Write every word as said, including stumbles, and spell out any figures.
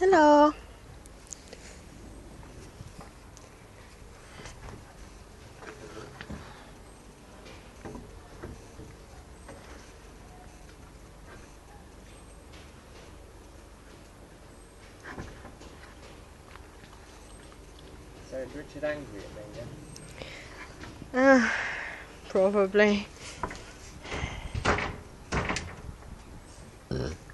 Hello. So is Richard angry at me, yeah? Uh, probably.